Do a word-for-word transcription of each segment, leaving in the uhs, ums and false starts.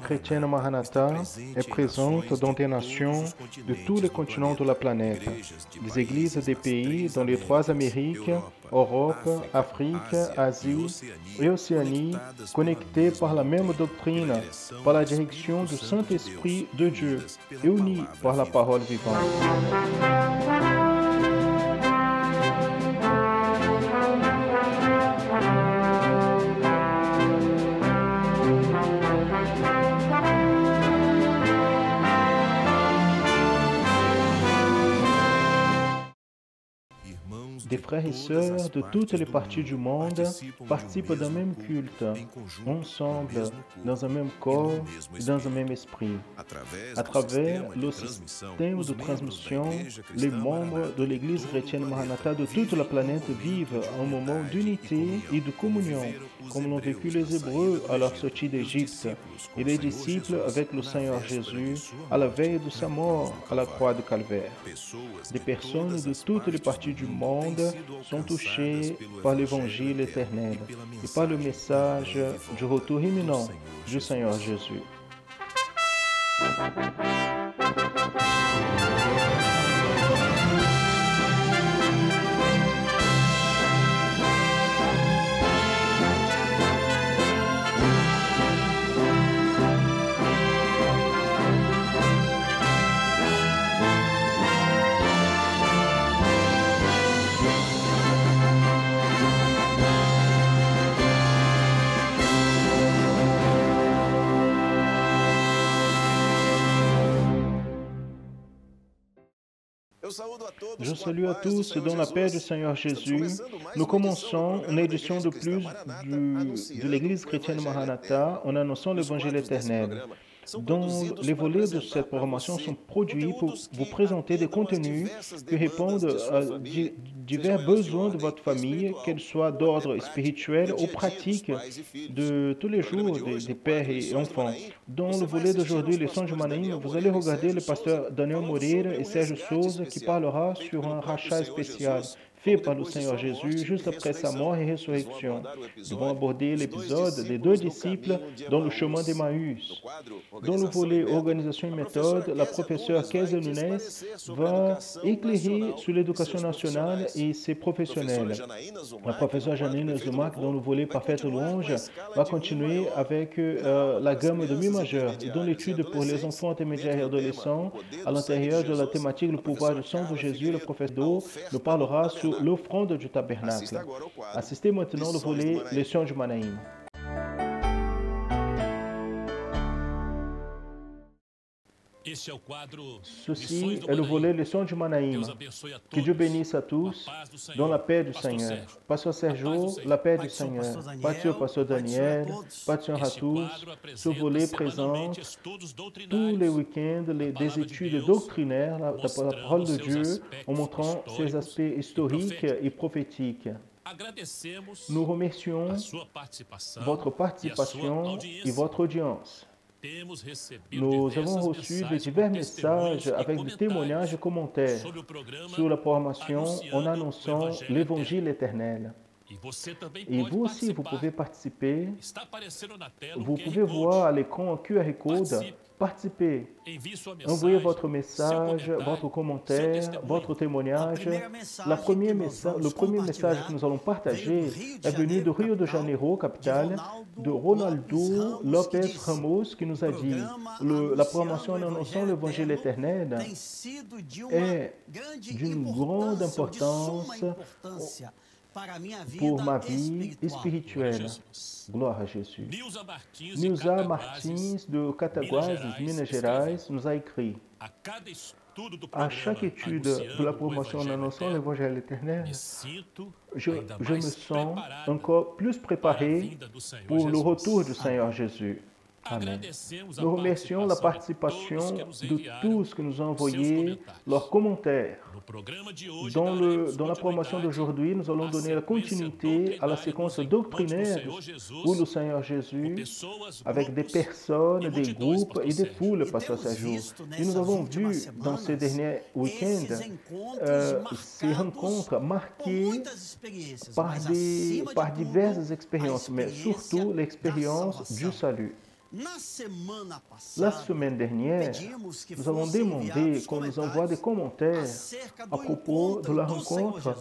chrétienne Maranatha est présente dans des nations de tous les continents de la planète. Des églises des pays dans les trois Amériques, Europe, Afrique, Asie et Océanie, connectées par la même doctrine, par la direction du Saint-Esprit de Dieu et unies par la parole vivante. Des frères et sœurs de toutes les parties du monde participent d'un même culte, ensemble, dans un même corps et dans un même esprit. À travers le système de transmission, les membres de l'Église chrétienne Maranatha de toute la planète vivent un moment d'unité et de communion, comme l'ont vécu les Hébreux à leur sortie d'Égypte, et les disciples avec le Seigneur Jésus à la veille de sa mort à la croix de Calvaire. Des personnes de toutes les parties du monde sont touchées par l'Évangile éternel et par le message du retour imminent du Seigneur Jésus. Je salue à tous dans la paix du Seigneur Jésus. Nous commençons une édition de plus du, de l'Église chrétienne Maranatha en annonçant l'Évangile éternel, dont les volets de cette programmation sont produits pour vous présenter des contenus qui répondent à divers besoins de votre famille, qu'elles soient d'ordre spirituel ou pratique de tous les jours des, des pères et enfants. Dans le volet d'aujourd'hui, les sons du Manaïm, vous allez regarder le pasteur Daniel Moreira et Serge Souza qui parlera sur un rachat spécial fait par le Seigneur Jésus juste après sa mort et résurrection. Nous vont aborder l'épisode des deux disciples dans le chemin d'Emmaüs. Dans le volet organisation et méthode, la professeure Kézia Nunes va éclairer sur l'éducation nationale et ses professionnels. La professeure Janine Zumac, dans le volet parfaite louange, va continuer avec euh, la gamme de mi majeur et dans l'étude pour les enfants intermédiaires et adolescents, à l'intérieur de la thématique le pouvoir du sang de Jésus, le prophète d'eau nous parlera sur l'offrande du tabernacle. Assistez maintenant le volet Les sons du Manaïm. Ceci est le volet Les sons du Manaïm. Que Dieu bénisse à tous dans la paix du Seigneur. Pasteur Sergio, la paix du Seigneur. Pasteur, Pasteur Daniel, Pasteur à tous. Ce volet présente tous les week-ends les, des études doctrinaires, la, la, la parole de Dieu, en montrant ses aspects historiques et prophétiques. Nous remercions votre participation et votre audience. Nous avons reçu de divers messages avec des témoignages et commentaires sur la programmation en annonçant l'Évangile éternel. Et vous aussi, vous pouvez participer. Vous pouvez voir à l'écran un Q R code. Participez. Envoyez votre message, votre commentaire, votre témoignage. La première messa le premier message que nous allons partager est venu de Rio de Janeiro, capitale, de Ronaldo Lopez Ramos, qui nous a dit le, la programmation en annonçant l'Évangile éternel est d'une grande importance pour ma vie spirituelle. Gloire à Jésus. Nilza Martins, de Cataguases, Minas Gerais, nous a écrit: à chaque étude de la promotion en annonçant l'Évangile éternel, je, je me sens encore plus préparé pour le retour du Seigneur Jésus. Amen. Nous remercions la participation de tous qui nous ont envoyé leurs commentaires. Dans, le, dans la promotion d'aujourd'hui, nous allons donner la continuité à la séquence doctrinaire où le Seigneur Jésus, avec des personnes, des groupes et des foules, Pasteur Sergio. Et nous avons vu dans ces derniers week-ends euh, ces rencontres marquées par, des, par diverses expériences, mais surtout l'expérience du salut. La semaine dernière, nous avons demandé qu'on nous envoie des commentaires à propos de la rencontre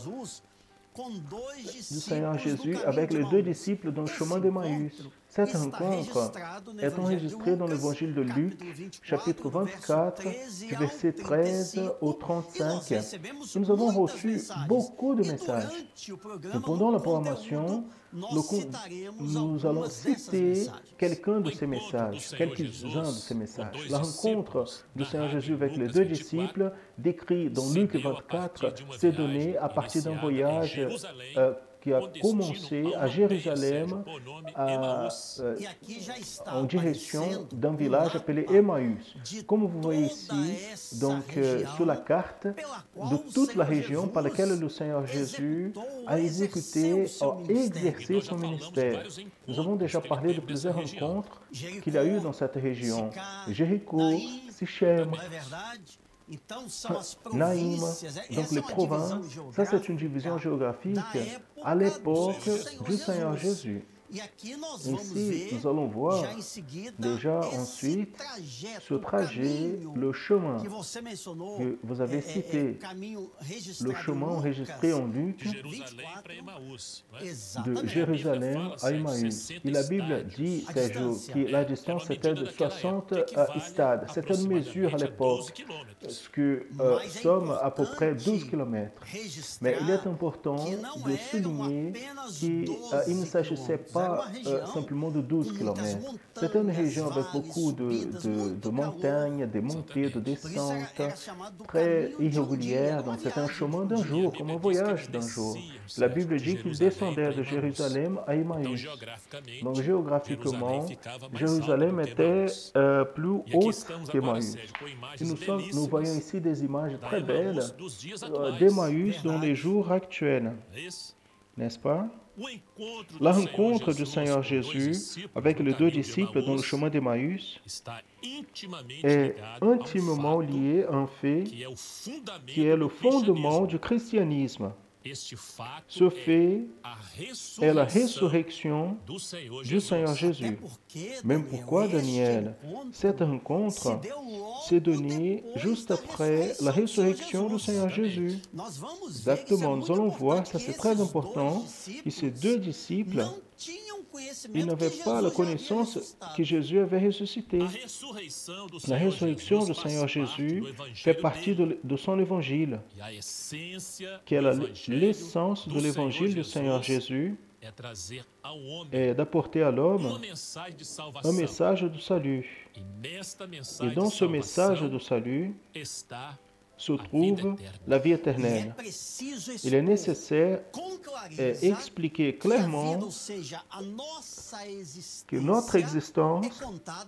du Seigneur Jésus avec les deux disciples dans le chemin d'Emmaüs. Cette rencontre est enregistrée dans l'évangile de Luc, chapitre vingt-quatre, du verset treize au trente-cinq. Et nous avons reçu beaucoup de messages. Et pendant la programmation, nous, nous allons citer quelqu'un de ces messages, quelques-uns de ces messages. La rencontre du Seigneur Jésus avec les deux disciples, décrit dans Luc vingt-quatre, s'est donnée à partir d'un voyage euh, qui a commencé à Jérusalem à, euh, en direction d'un village appelé Emmaüs. Comme vous voyez ici, donc euh, sur la carte, de toute la région par laquelle le Seigneur Jésus a exécuté, a exercé son ministère. Nous avons déjà parlé de plusieurs rencontres qu'il y a eu dans cette région. Jéricho, Sichem, Naïm, donc les provinces, ça c'est une division géographique à l'époque du Seigneur Jésus. Ici, nous allons voir déjà ensuite ce trajet, le chemin que vous avez cité, le chemin enregistré en Luc de Jérusalem à Emmaüs. Et la Bible dit, Sergio, que la distance était de soixante stades. C'était une mesure à l'époque, ce que euh, sommes à peu près douze kilomètres. Mais il est important de souligner qu'il euh, ne s'agissait pas Euh, simplement de douze kilomètres. C'est une région avec beaucoup de, de, de montagnes, de montées, de descentes, très irrégulières. Donc c'est un chemin d'un jour, comme un voyage d'un jour. La Bible dit qu'il descendait de Jérusalem à Emmaüs. Donc géographiquement, Jérusalem était euh, plus haute qu'Emmaüs. Nous, sommes, nous voyons ici des images très belles euh, d'Emmaüs dans les jours actuels. N'est-ce pas? La rencontre du Seigneur Jésus avec les deux disciples dans le chemin d'Emmaüs est intimement lié à un fait qui est le fondement du christianisme. Ce fait est la résurrection du Seigneur Jésus. Même pourquoi, Daniel, cette rencontre s'est donnée juste après la résurrection du Seigneur Jésus. Exactement, nous allons voir, ça c'est très important, que ces deux disciples, ils n'avaient pas la connaissance que Jésus avait ressuscité. La résurrection du Seigneur Jésus fait partie de, de son évangile, qui est l'essence de l'évangile du Seigneur Jésus, est d'apporter à l'homme un message de salut. Et dans ce message de salut se trouve la vie éternelle. Il est nécessaire d'expliquer clairement que notre existence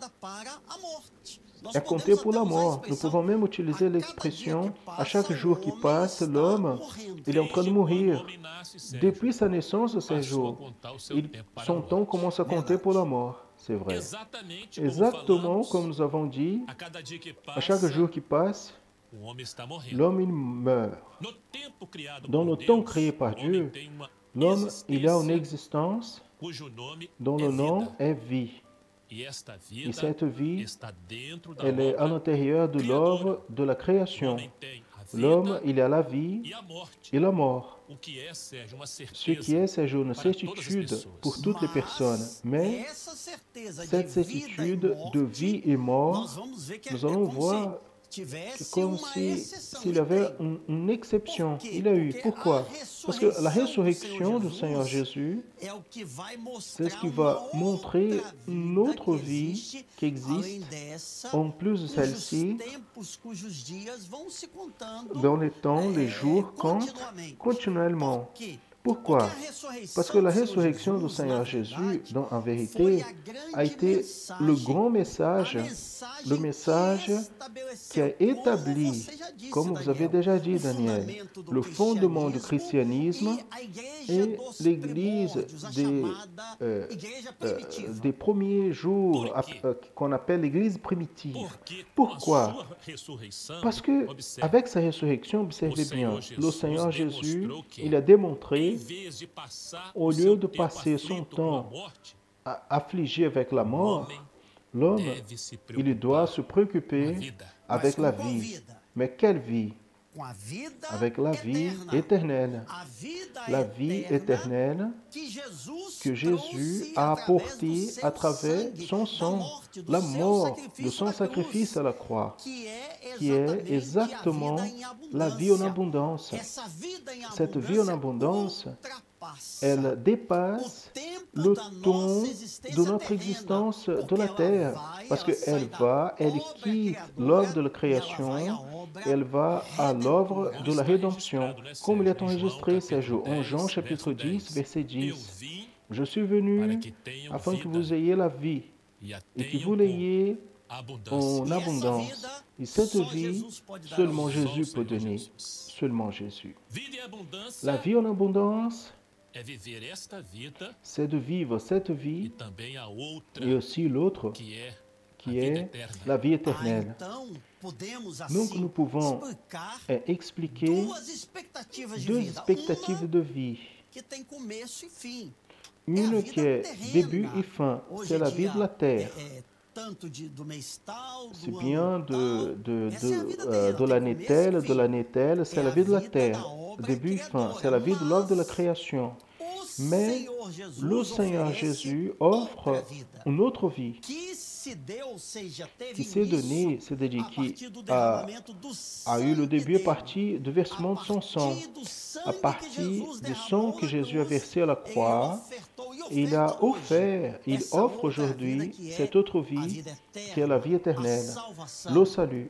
est comptée pour la mort. Nous pouvons même utiliser l'expression « à chaque jour qui passe, l'homme, il est en train de mourir ». Depuis sa naissance, ces jours, il, son temps commence à compter pour la mort. C'est vrai. Exactement comme nous avons dit, à chaque jour qui passe, l'homme il meurt. Dans le temps créé par Dieu, l'homme il a une existence dont le nom est vie. Et cette vie, elle est à l'intérieur de l'œuvre de la création. L'homme, il a la vie et la mort. Ce qui est, c'est une certitude pour toutes les personnes. Mais cette certitude de vie et mort, nous allons voir comme si, s'il y avait une, une exception. Il a eu. Pourquoi? Parce que la résurrection du Seigneur Jésus, c'est ce qui va montrer une autre vie qui existe, en plus de celle-ci, dans les temps, les jours comptent continuellement. Pourquoi? Parce que la résurrection du Seigneur Jésus, dans, en vérité, a été le grand message, le message qui a établi, comme vous avez déjà dit, Daniel, le fondement du christianisme et l'Église des, euh, euh, des premiers jours, euh, qu'on appelle l'Église primitive. Pourquoi? Parce que avec sa résurrection, observez bien, le Seigneur Jésus, il a démontré, au lieu de passer son temps à affligé avec la mort, L'homme, il doit se préoccuper avec la vie. Mais quelle vie? Avec la vie éternelle. La vie éternelle que Jésus a apportée à travers son sang, la mort de son sacrifice à la croix, qui est exactement la vie en abondance. Cette vie en abondance, elle dépasse le temps de notre existence de la terre, parce qu'elle va, elle quitte l'œuvre de la création, elle va à l'œuvre de la rédemption, comme il est enregistré ces jours en Jean chapitre dix, verset dix. Je suis venu afin que vous ayez la vie et que vous l'ayez en abondance. Et cette vie, seulement Jésus peut donner. Seulement Jésus. La vie en abondance, c'est de vivre cette vie et aussi l'autre qui est la vie éternelle. Donc nous pouvons expliquer deux expectatives de vie. Une qui est début et fin, c'est la vie de la terre. C'est bien de, de, de, euh, de l'année telle, de l'année telle, c'est la vie de la terre. Début et fin, c'est la vie de l'œuvre de la création. Mais le Seigneur Jésus offre une autre vie qui s'est donnée, c'est-à-dire qui a, a eu le début à partir du versement de son sang, à partir du sang que Jésus a versé à la croix. Il a offert, il offre aujourd'hui cette autre vie qui est la vie éternelle, le salut.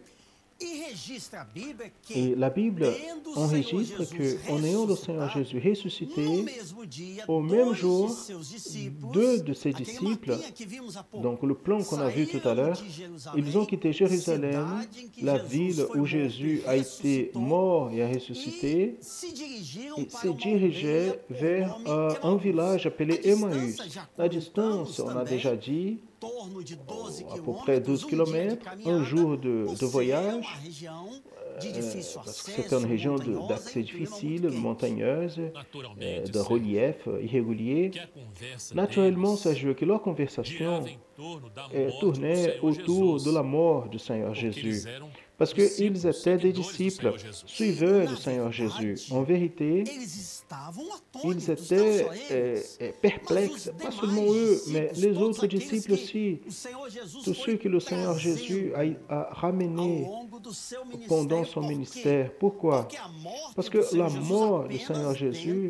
Et la Bible enregistre qu'en ayant le Seigneur Jésus ressuscité, au même jour, deux de ses disciples, donc le plan qu'on a vu tout à l'heure, ils ont quitté Jérusalem, la ville où Jésus a été mort et a ressuscité, et se dirigeaient vers euh, un village appelé Emmaüs. La distance, on a déjà dit, à peu près douze kilomètres, un jour de, de voyage, euh, parce que c'est une région d'accès difficile, montagneuse, euh, de relief irrégulier. Naturellement, ça joue que leur conversation euh, tournait autour de la mort du Seigneur Jésus. Parce qu'ils étaient des disciples, suiveurs du Seigneur Jésus. En vérité, ils étaient euh, perplexes, pas seulement eux, mais les autres disciples aussi. Tous ceux que le Seigneur Jésus a, a ramenés pendant son ministère. Pourquoi? Parce que la mort du Seigneur Jésus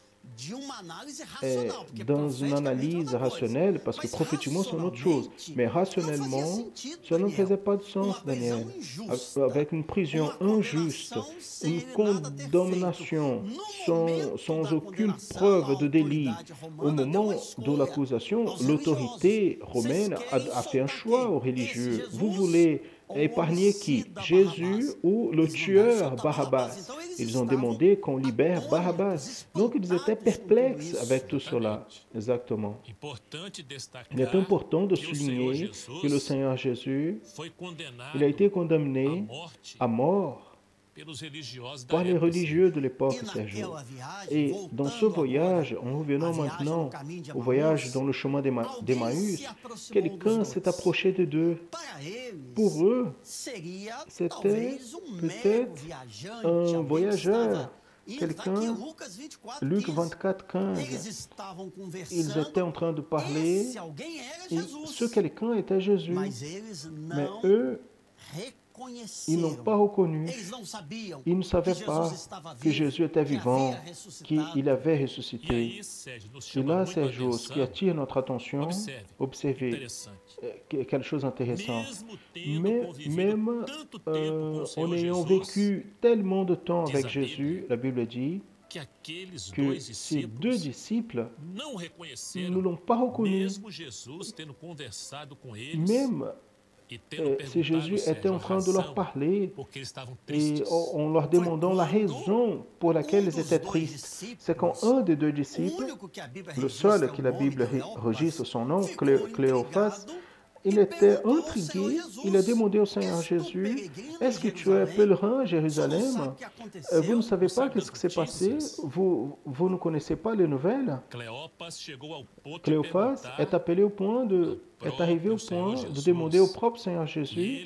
est dans une analyse rationnelle, parce que prophétiquement c'est une autre chose, mais rationnellement, ça ne faisait pas de sens, Daniel. Avec une prison injuste, une condamnation sans, sans aucune preuve de délit, au moment de l'accusation, l'autorité romaine a, a fait un choix aux religieux. Vous voulez épargner qui? Jésus ou le tueur Barabbas? Ils ont demandé qu'on libère Barabbas. Donc ils étaient perplexes avec tout cela. Exactement. Il est important de souligner que le Seigneur Jésus, il a été condamné à mort par les religieux de l'époque, Sergio. Et dans ce voyage, en revenant maintenant au voyage dans le chemin d'Emmaüs, quelqu'un s'est approché de d'eux. Pour eux, c'était peut-être un voyageur, quelqu'un, Luc vingt-quatre, quinze. Ils étaient en train de parler et ce quelqu'un était Jésus. Mais eux, ils n'ont pas reconnu, ils ne savaient pas que Jésus était vivant, qu'il avait ressuscité. Et là, Sergio, ce qui attire notre attention, observez quelque chose d'intéressant. Mais même euh, en ayant vécu tellement de temps avec Jésus, la Bible dit que ces deux disciples ne l'ont pas reconnu. Même Euh, si Jésus était en train de leur parler et en leur demandant la raison pour laquelle ils étaient tristes, c'est quand un des deux disciples, le seul que la Bible registre son nom, Clé Cléophas, il était intrigué, il a demandé au Seigneur Jésus, est-ce que tu es pèlerin à Jérusalem? Vous ne savez pas qu'est-ce qui s'est passé? Vous, vous ne connaissez pas les nouvelles? Cléophas est appelé au point de, est arrivé au point de demander au propre Seigneur Jésus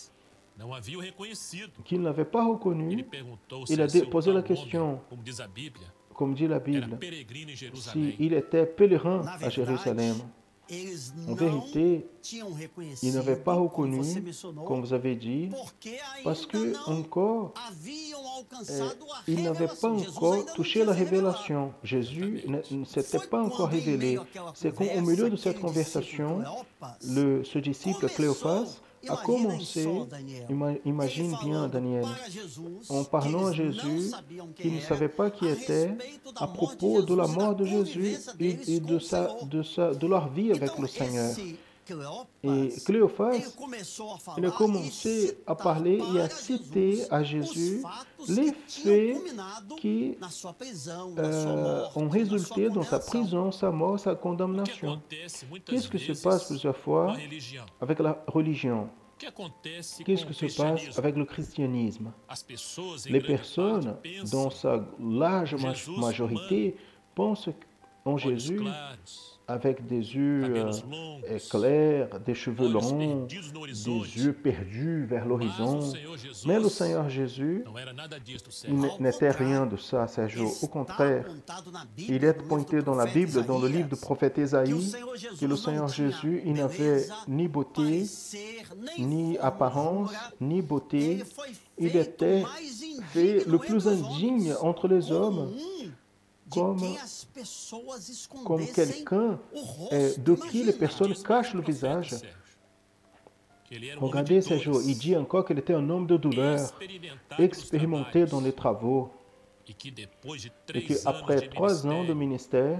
qu'il n'avait pas reconnu. Il a posé la question, comme dit la Bible, s'il était pèlerin à Jérusalem. En vérité, ils n'avaient pas reconnu, comme vous avez dit, parce que encore, eh, ils n'avaient pas encore touché la révélation. Jésus ne s'était pas encore révélé. C'est qu'au milieu de cette conversation, le, ce disciple Cléophas a commencé, imagine bien Daniel, en parlant à Jésus, qu'il ne savait pas qui était, à propos de la mort de Jésus et, et de, sa, de, sa, de leur vie avec le Seigneur. Et Cléophas, il a commencé à parler et à citer à Jésus les faits qui euh, ont résulté dans sa prison, sa mort, sa condamnation. Qu'est-ce qui se passe plusieurs fois avec la religion? Qu'est-ce qui se passe avec le christianisme? Les personnes, dans sa large majorité, pensent en Jésus avec des yeux euh, clairs, des cheveux longs, des yeux perdus vers l'horizon. Mais le Seigneur Jésus n'était rien de ça, Sérgio. Au contraire, il est pointé dans la Bible, dans le livre du prophète Ésaïe, que le Seigneur Jésus, il n'avait ni beauté, ni apparence, ni beauté. Il était fait le plus indigne entre les hommes, comme, comme quelqu'un eh, de qui les personnes cachent le visage. Regardez Sérgio, il dit encore qu'il était un homme de douleur, expérimenté dans les travaux, et qu'après trois ans de ministère,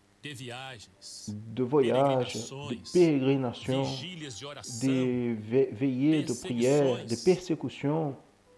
de voyages, de pérégrinations, des veillées de prière, des persécutions,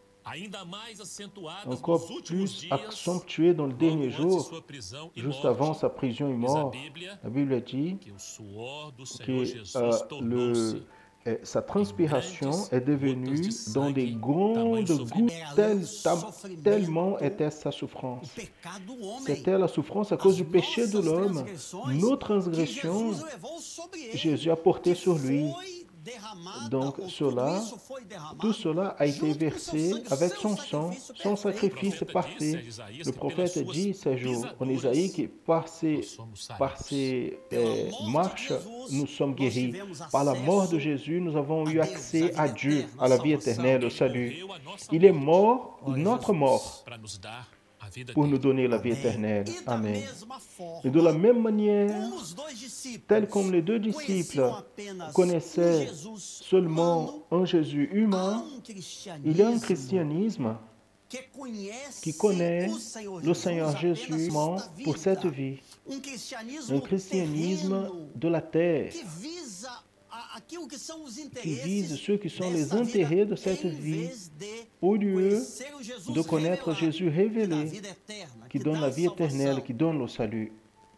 encore plus accentué dans le dernier jour, juste avant sa prison et mort. La Bible dit que euh, le, euh, sa transpiration est devenue dans des grandes gouttes, tel, tellement était sa souffrance. C'était la souffrance à cause du péché de l'homme. Nos transgressions, Jésus a porté sur lui. Donc, cela, tout cela a été versé avec son sang, son sacrifice est parfait. Le prophète dit ces jours en Isaïe que par ses, par ses euh, marches, nous sommes guéris. Par la mort de Jésus, nous avons eu accès à Dieu, à la vie éternelle, au salut. Il est mort, notre mort, pour nous donner la vie éternelle. Amen. Et de la même manière, tel comme les deux disciples connaissaient seulement un Jésus humain, il y a un christianisme qui connaît le Seigneur Jésus pour cette vie. Un christianisme de la terre qui vise ceux qui sont les intérêts de cette vie, au lieu de connaître Jésus révélé, qui donne la vie éternelle, qui donne le salut.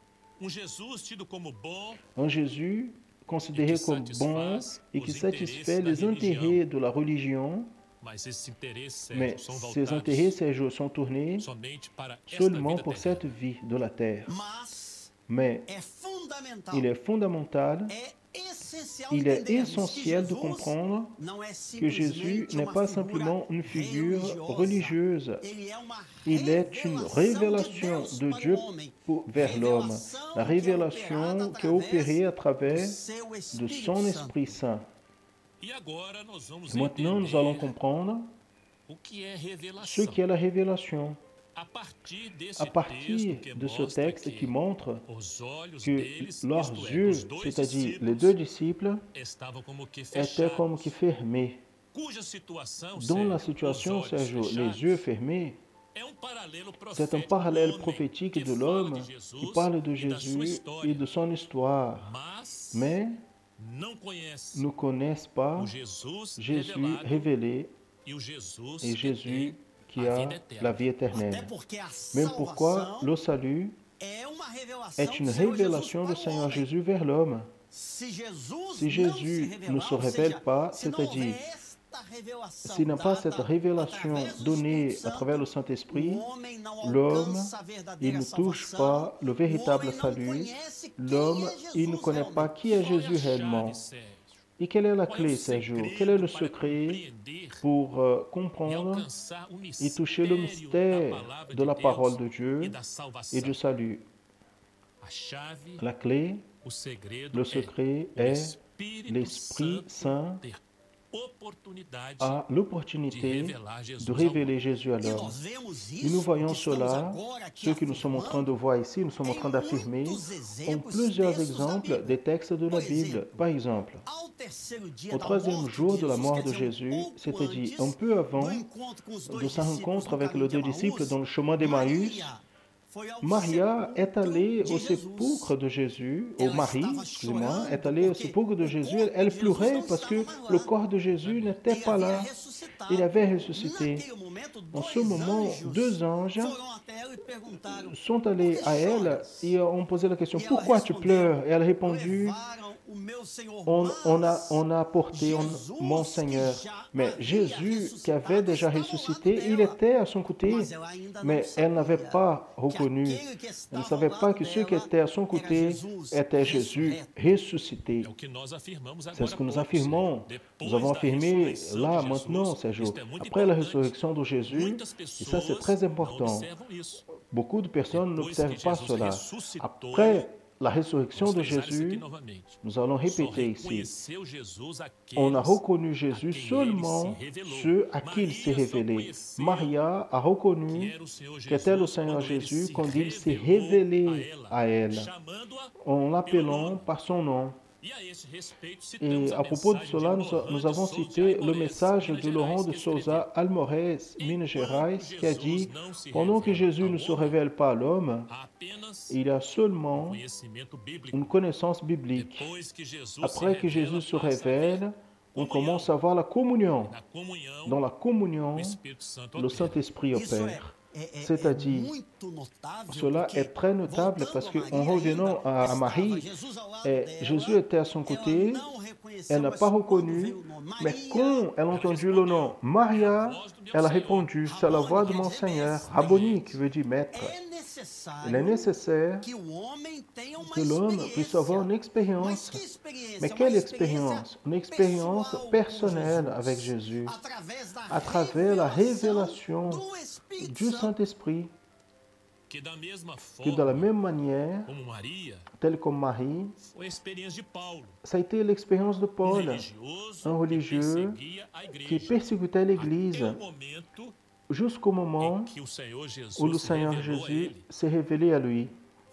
Un Jésus considéré comme bon et qui satisfait les intérêts de la religion, mais ces intérêts, ces jours sont tournés seulement pour cette vie de la terre. Mais il est fondamental, il est essentiel de comprendre que Jésus n'est pas simplement une figure religieuse. Il est une révélation de Dieu pour, vers l'homme. La révélation qui est opérée à travers de son Esprit Saint. Maintenant, nous allons comprendre ce qu'est la révélation. À partir de ce texte qui montre que leurs yeux, c'est-à-dire les deux disciples, étaient comme que fermés. Dans la situation, Sergio, les yeux fermés, c'est un parallèle prophétique de l'homme qui parle de Jésus et de son histoire, mais ne connaissent pas Jésus révélé et Jésus qui a la vie éternelle. Même pourquoi le salut est une révélation du Seigneur Jésus vers l'homme. Si Jésus ne se révèle pas, c'est-à-dire s'il n'a pas cette révélation donnée à travers le Saint-Esprit, l'homme, il ne touche pas le véritable salut. L'homme, il ne connaît pas qui est Jésus réellement. Et quelle est la clé, Sergio? Quel est le secret pour euh, comprendre et toucher le mystère de la parole de Dieu et du salut? La clé, le secret est l'Esprit Saint a l'opportunité de révéler Jésus à l'homme. Et nous voyons cela, ce que nous sommes en train de voir ici, nous sommes en train d'affirmer, en plusieurs exemples des textes de la Bible. Par exemple, au troisième jour de la mort de Jésus, c'est-à-dire un peu avant de sa rencontre avec les deux disciples dans le chemin d'Emmaüs, Maria est allée au sépulcre de Jésus, ou Marie, excusez-moi, est allée au sépulcre de Jésus. Elle pleurait parce que le corps de Jésus n'était pas là. Il avait ressuscité. En ce moment, deux anges sont allés à elle et ont posé la question, « Pourquoi tu pleures ?» Et elle a répondu, On, on, a, on a apporté on, mon Seigneur. Mais Jésus, qui avait déjà ressuscité, il était à son côté, mais elle n'avait pas reconnu. Elle ne savait pas que ceux qui étaient à son côté étaient Jésus ressuscité. C'est ce que nous affirmons. Nous avons affirmé là, maintenant, ces jours. Après la résurrection de Jésus, et ça c'est très important, beaucoup de personnes n'observent pas cela. Après la résurrection de Jésus, nous allons répéter ici, on a reconnu Jésus seulement ceux à qui il s'est révélé. Maria a reconnu qu'était le Seigneur Jésus quand il s'est révélé à elle, en l'appelant par son nom. Et à propos de cela, nous, nous avons cité le message de Laurent de Souza Almorés, Minas Gerais, qui a dit « Pendant que Jésus ne se révèle pas à l'homme, il y a seulement une connaissance biblique. Après que Jésus se révèle, on commence à voir la communion. Dans la communion, le Saint-Esprit opère. C'est-à-dire, cela est très notable parce qu'en revenant à, à Marie, et Jésus était à son côté, elle n'a pas reconnu, mais quand elle a entendu le nom Maria, elle a répondu, c'est la voix de mon Seigneur, Rabboni, qui veut dire maître. Il est nécessaire que l'homme puisse avoir une expérience. Mais quelle expérience? Une expérience personnelle avec Jésus, à travers la révélation du Saint-Esprit, que de la même manière, tel comme Marie, ça a été l'expérience de Paul, un religieux qui persécutait l'Église jusqu'au moment où le Seigneur Jésus s'est révélé à lui.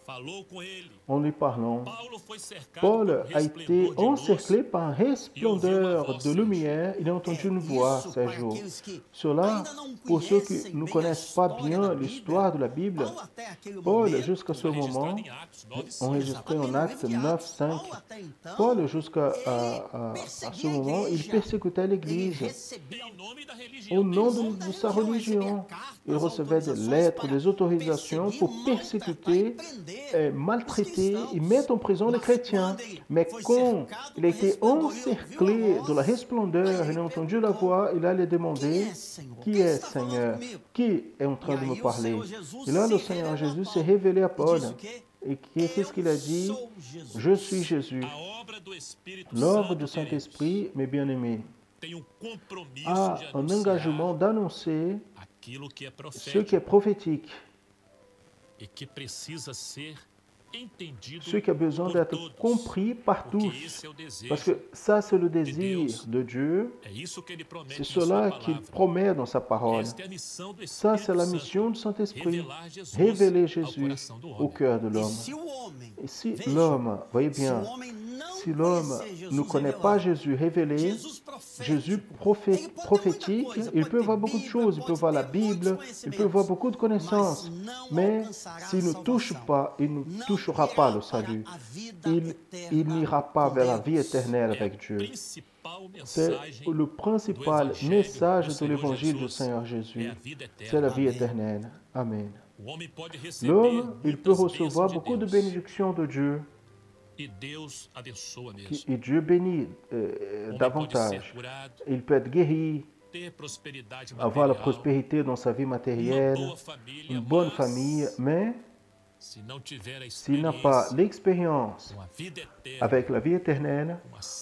En lui parlant, Paul a été encerclé par un resplendeur de lumière. Il a entendu une voix ces jours. Cela, pour ceux qui ne connaissent pas bien l'histoire de la Bible, Paul, jusqu'à ce moment, enregistré en Actes neuf, cinq, Paul, jusqu'à à, à, à ce moment, il persécutait l'Église au nom de, de sa religion. Il recevait des lettres, des autorisations pour persécuter, et maltraiter et mettre en prison les chrétiens. Mais quand il a été encerclé de la resplendeur, il a entendu la voix, il allait demander, qui est Seigneur? Qui est en train de me parler? Et là, le Seigneur Jésus s'est révélé à Paul. Et qu'est-ce qu'il a dit? Je suis Jésus. L'œuvre du Saint-Esprit, mes bien-aimés, a un engagement d'annoncer ce qui est prophétique, ce qui a besoin d'être compris par tous. Parce que ça, c'est le désir de Dieu. C'est cela qu'il promet dans sa parole. Ça, c'est la mission du Saint-Esprit. Révéler Jésus au cœur de l'homme. Et si l'homme, voyez bien, si l'homme ne connaît pas Jésus révélé, Jésus prophé- prophétique, il peut voir beaucoup de choses, il peut voir la Bible, il peut voir beaucoup de connaissances, mais s'il ne touche pas, il ne touchera pas le salut. Il, il n'ira pas vers la vie éternelle avec Dieu. C'est le principal message de l'évangile du Seigneur Jésus. C'est la vie éternelle. Amen. L'homme, il peut recevoir beaucoup de bénédictions de Dieu. Qui, et Dieu bénit euh, davantage. Il peut être guéri, avoir la prospérité dans sa vie matérielle, une bonne famille, mais s'il n'a pas l'expérience avec la vie éternelle,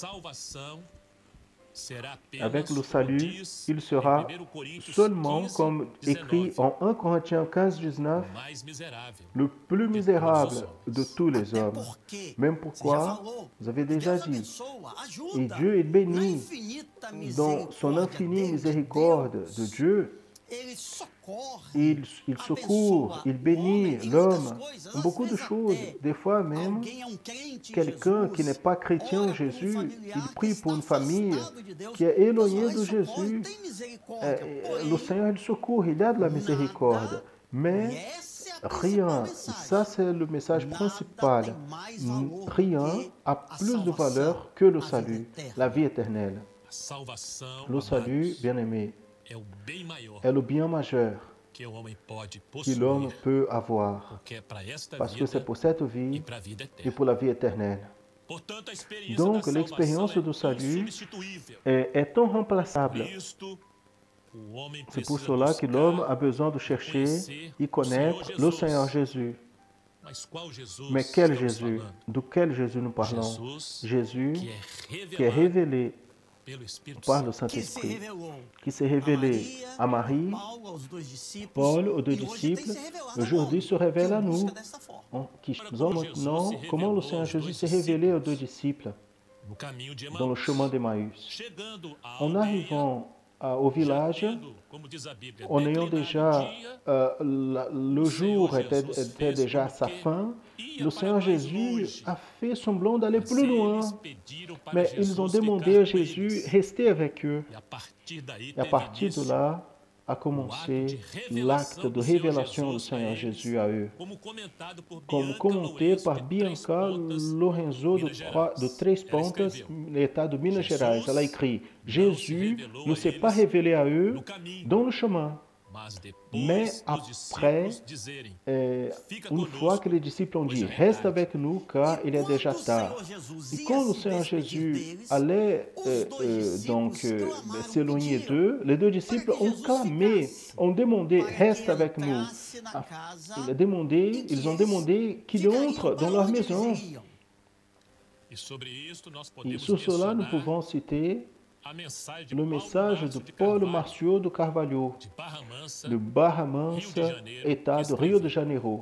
avec le salut, il sera seulement, comme écrit en un Corinthiens quinze, dix-neuf, le plus misérable de tous les hommes. Même pourquoi, vous avez déjà dit, et Dieu est béni dans son infinie miséricorde de Dieu. Il, il secourt, il bénit l'homme, beaucoup de choses. Des fois même, quelqu'un qui n'est pas chrétien en Jésus, il prie pour une famille qui est éloignée de Jésus. Le Seigneur, il secourt, il a de la miséricorde. Mais rien, ça c'est le message principal, rien a plus de valeur que le salut, la vie éternelle. Le salut, bien-aimé, est le bien majeur que l'homme peut avoir, parce que c'est pour cette vie et pour la vie éternelle. Donc, l'expérience du salut est, est irremplaçable. C'est pour cela que l'homme a besoin de chercher et connaître le Seigneur Jésus. Mais quel Jésus? De quel Jésus nous parlons? Jésus qui est révélé par le Saint-Esprit, qui s'est révélé à Marie, Paul, aux deux disciples, aujourd'hui se révèle à nous. Qui nous maintenant comment le Seigneur Jésus s'est révélé aux deux disciples dans le chemin d'Emmaüs. En arrivant à, au village, en ayant déjà, euh, la, le jour était, était déjà à sa fin, le Seigneur Jésus a fait semblant d'aller plus loin. Mais ils ont demandé à Jésus, restez avec eux. Et à partir de là, a commencé l'acte de révélation du Seigneur Jésus à eux. Comme commenté par Bianca Lorenzo de, trois, de Três Pontas, l'État de Minas Gerais. Elle a écrit, Jésus ne s'est pas révélé à eux dans le chemin. Mais après, euh, une fois que les disciples ont dit, reste avec nous car il est déjà tard. Et quand le Seigneur Jésus allait euh, euh, donc euh, s'éloigner d'eux, les deux disciples ont clamé, ont demandé, reste avec nous. Ils, demandé, ils ont demandé qu'il entre dans leur maison. Et sur cela, nous pouvons citer le message de Paulo Marcio de Carvalho, de Barra Mansa, État de Rio de Janeiro.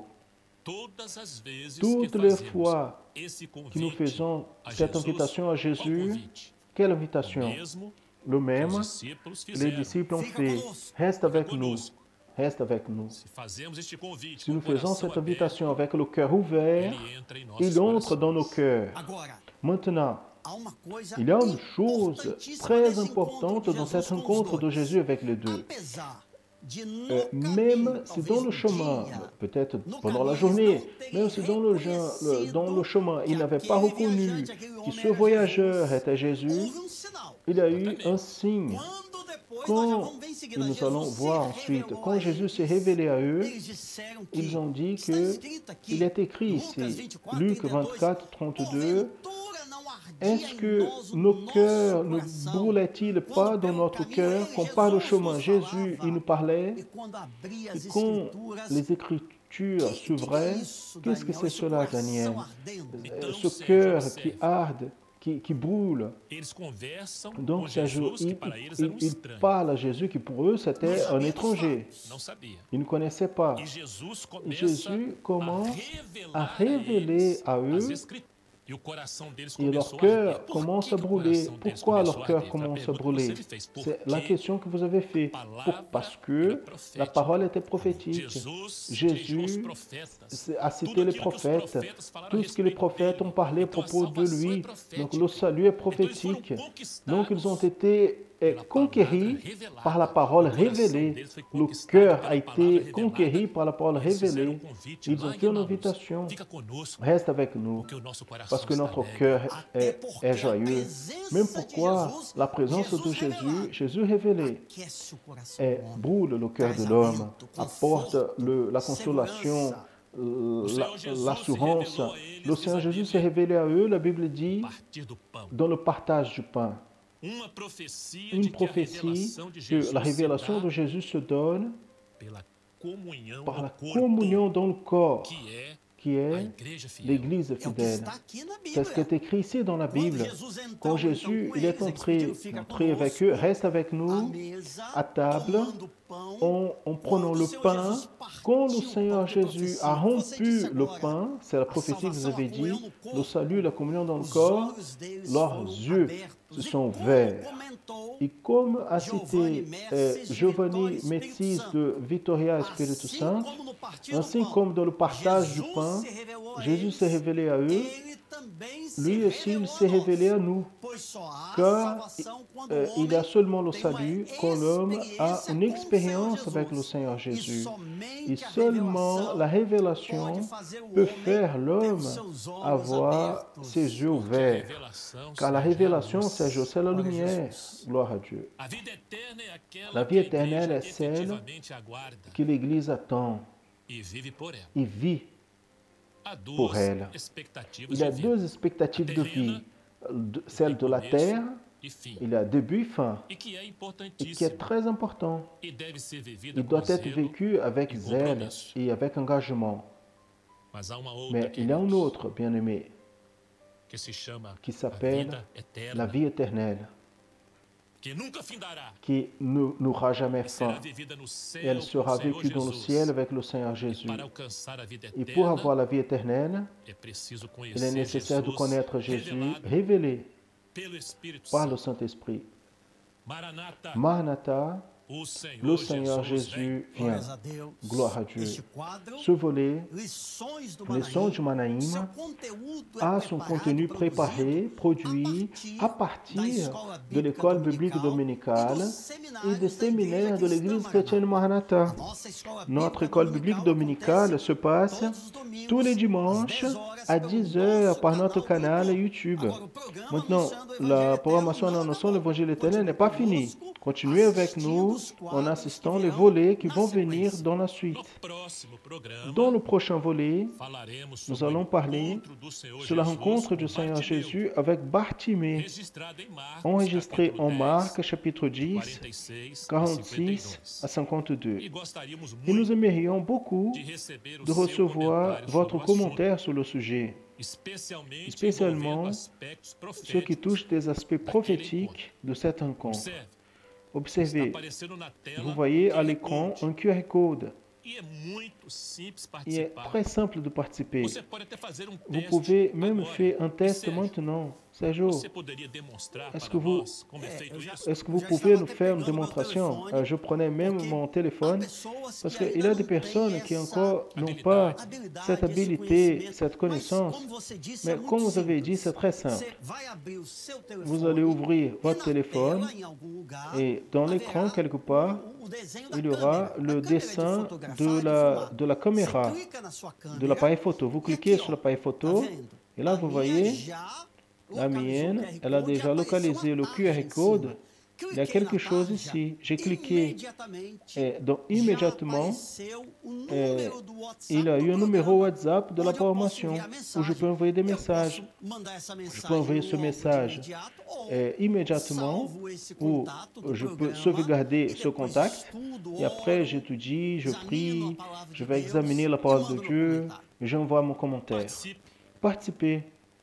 Toutes les fois que nous faisons cette invitation à Jésus, quelle invitation? Le même, les disciples ont fait, reste avec nous, reste avec nous. Si nous faisons cette invitation avec le cœur ouvert, il entre dans nos cœurs. Maintenant, il y a une chose très importante dans cette rencontre de Jésus avec les deux. Euh, même si dans le chemin, peut-être pendant la journée, même si dans le, le, dans le chemin, il n'avait pas reconnu que ce voyageur était Jésus, il y a eu un signe. Quand, et nous allons voir ensuite, quand Jésus s'est révélé à eux, ils ont dit qu'il est écrit ici, Luc vingt-quatre, trente-deux, est-ce que nos cœurs ne brûlaient-ils pas dans notre cœur quand par le chemin Jésus il nous parlait? Et quand les Écritures s'ouvraient, qu'est-ce que c'est cela, Daniel? Ce cœur qui arde, qui, qui brûle. Donc, il, il, il parle à Jésus qui pour eux c'était un étranger. Ils ne connaissaient pas. Et Jésus commence à révéler à eux. Et leur cœur commence à brûler. Pourquoi leur cœur commence à brûler? C'est la question que vous avez faite. Parce que la parole était prophétique. Jésus a cité les prophètes. Tout ce que les prophètes ont parlé à propos de lui. Donc le salut est prophétique. Donc ils ont été conquéris par la parole révélée. Le cœur a été conquéri par la parole révélée. Ils ont fait une invitation. Reste avec nous. Parce que notre cœur est, est joyeux. Même pourquoi la présence de Jésus, Jésus révélé, est, brûle le cœur de l'homme, apporte le, la consolation, l'assurance. Le Seigneur Jésus s'est révélé à eux, la Bible dit, dans le partage du pain. Une prophétie que la révélation de Jésus se donne par la communion dans le corps, qui est l'Église fidèle. C'est ce qui est écrit ici dans la Bible. Quand Jésus il est entré, entré avec eux, reste avec nous à table, en, en prenant le pain. Quand le Seigneur Jésus a rompu le pain, c'est la prophétie que vous avez dit, le salut, la communion dans le corps, leurs yeux se sont ouverts. Et comme a cité euh, Giovanni Métis de Victoria Espírito Santo, ainsi comme dans le partage du pain, Jésus s'est révélé à eux, lui aussi il s'est révélé à nous, car euh, il y a seulement le salut quand l'homme a une expérience avec le Seigneur Jésus. Et seulement la révélation peut faire l'homme avoir ses yeux ouverts. Car la révélation, c'est la lumière. Gloire à Dieu. La vie éternelle est celle que l'Église attend et vit pour elle. Il y a deux expectatives de vie. Celle de la terre, il y a début et fin, et qui est très important. Il doit être vécu avec zèle et avec engagement. Mais il y a un autre, bien-aimé, qui s'appelle la vie éternelle, qui n'aura jamais fin. Elle sera vécue dans le ciel avec le Seigneur Jésus. Et pour avoir la vie éternelle, il est nécessaire de connaître Jésus révélé par le Saint-Esprit. Maranatha, le Seigneur Jésus vient. Gloire à Dieu. Ce volet, les sons de Manaïm, a son contenu préparé, produit à partir de l'école biblique dominicale et des séminaires de l'Église chrétienne Maranatha. Notre école biblique dominicale se passe tous les dimanches à dix heures par notre canal YouTube. Maintenant, la programmation en annonçant l'évangile éternel n'est pas finie. Continuez avec nous en assistant les volets qui vont venir dans la suite. Dans le prochain volet, nous allons parler sur la rencontre du Seigneur Jésus avec Bartimée, enregistré en Marc, chapitre dix, quarante-six à cinquante-deux. Et nous aimerions beaucoup de recevoir votre commentaire sur le sujet, spécialement ce qui touche des aspects prophétiques de cette rencontre. Observez, vous voyez à l'écran un Q R code. Il est très simple de participer. Vous pouvez même faire un test maintenant. Sergio, est-ce que vous, est-ce que vous pouvez nous faire une démonstration? Je prenais même mon téléphone parce qu'il y a des personnes qui encore n'ont pas cette habilité, cette connaissance. Mais comme vous avez dit, c'est très simple. Vous allez ouvrir votre téléphone et dans l'écran, quelque part, il y aura le dessin de la, de la caméra, de l'appareil photo. Vous cliquez sur l'appareil photo et là, vous voyez, la mienne, elle a déjà localisé le Q R code. Il y a quelque chose ici. J'ai cliqué et donc immédiatement, et il y a eu un numéro WhatsApp de la formation où je peux envoyer des messages. Je peux envoyer ce message et immédiatement où je peux sauvegarder ce contact et après j'étudie, je prie, je vais examiner la parole de Dieu et j'envoie mon commentaire. Participez.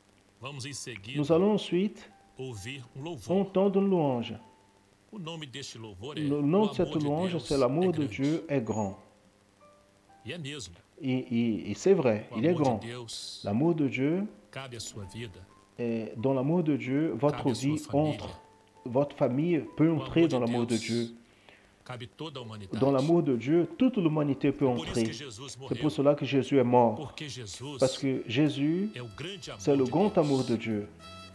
Nous allons ensuite entendre une louange. Le nom de cette louange, c'est l'amour de Dieu est grand. Et, et, et c'est vrai, il est grand. L'amour de Dieu, et dans l'amour de Dieu, votre vie entre, votre famille peut entrer dans l'amour de Dieu. Dans l'amour de Dieu, toute l'humanité peut entrer. C'est pour cela que Jésus est mort. Parce que Jésus, c'est le grand amour de Dieu.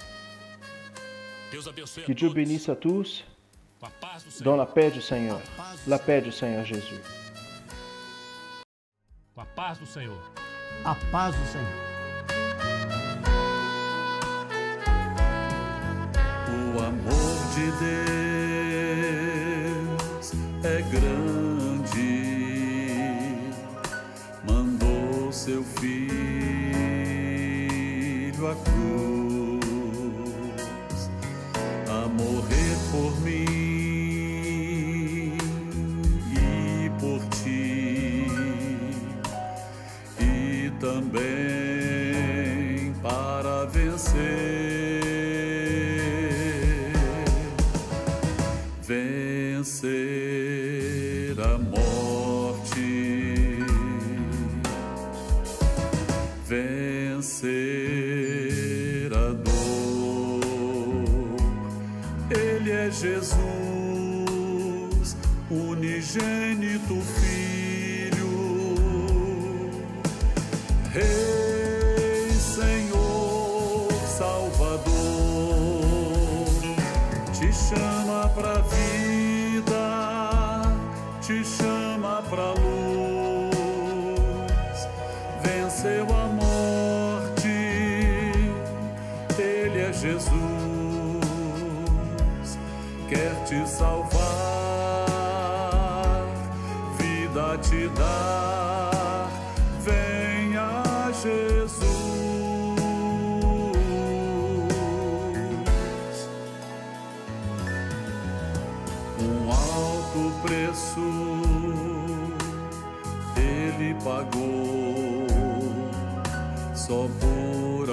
Que Dieu bénisse à tous dans la paix du Seigneur. La paix du Seigneur Jésus. A paz do Senhor. A paz do Senhor. O amor de Deus é grande, mandou seu seu filho à cruz, a morrer por mim e por ti, e também para vencer, vencer a morte, vencer a dor. Ele é Jesus, unigênito Filho, Rei, Senhor, Salvador. Te chama pra vida, te chama pra luz, venceu a morte, Ele é Jesus, quer te salvar, vida te dar, venha Jesus. Um alto preço Ele pagou, só por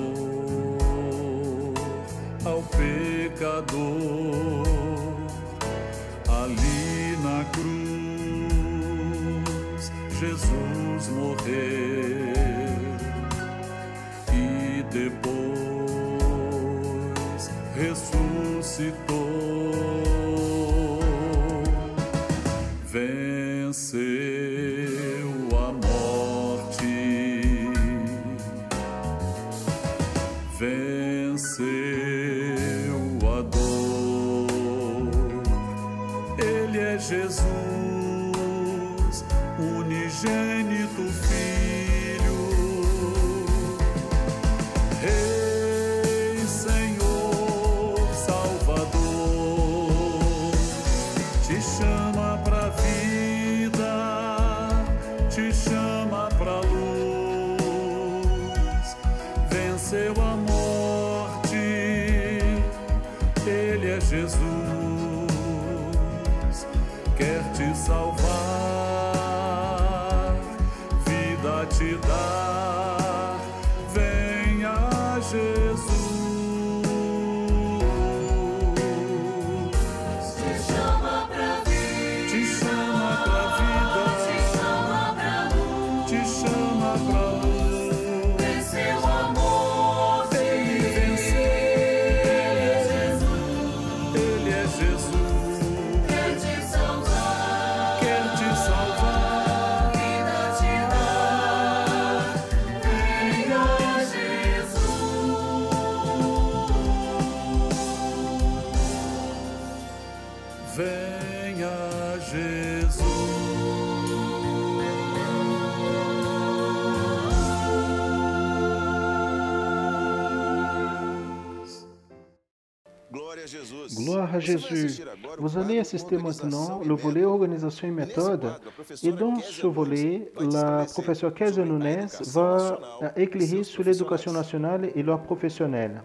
amor ao pecador. Ali na cruz Jesus morreu e depois ressuscitou, venceu a morte, venceu a dor. Ele é Jesus, unigênito Filho, Rei, Senhor, Salvador. Te chama pra vida, te chama pra luz, venceu a morte, Ele é Jesus, quer te salvar, vida te dar, venha Jesus. Te chama pra vida, Te chama pra vida, te chama pra luz, te chama pra luz, venceu a morte, Ele venceu, Ele é Jesus, quer te salvar, quer te salvar, vida te dar, venha Jesus. venha Jesus. Glória a Jesus. Gloire à Jésus. Vous allez assister maintenant le volet organisation et méthode. Et dans ce volet, la professeure Kézia Nunes va éclairer sur l'éducation nationale et l'ordre professionnel.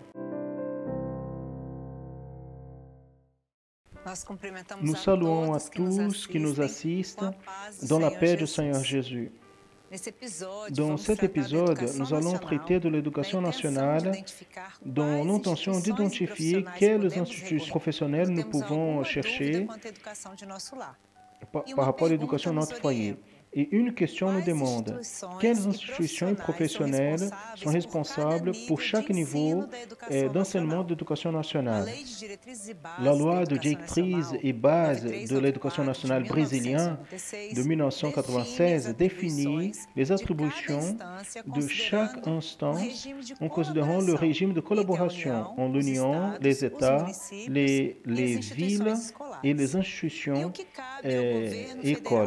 Nous saluons à tous qui nous assistent dans la paix du Seigneur Jésus. Dans cet épisode, nous allons traiter de l'éducation nationale dans l'intention d'identifier quelles institutions professionnelles nous pouvons chercher par, par rapport à l'éducation de notre foyer. Et une question nous demande, quelles institutions professionnelles sont responsables pour chaque niveau eh, d'enseignement d'éducation nationale? La loi de directrices et bases de l'éducation nationale brésilienne de mille neuf cent quatre-vingt-seize définit les attributions de chaque instance en considérant le régime de collaboration en l'Union, les États, les, les villes et les institutions eh, et écoles.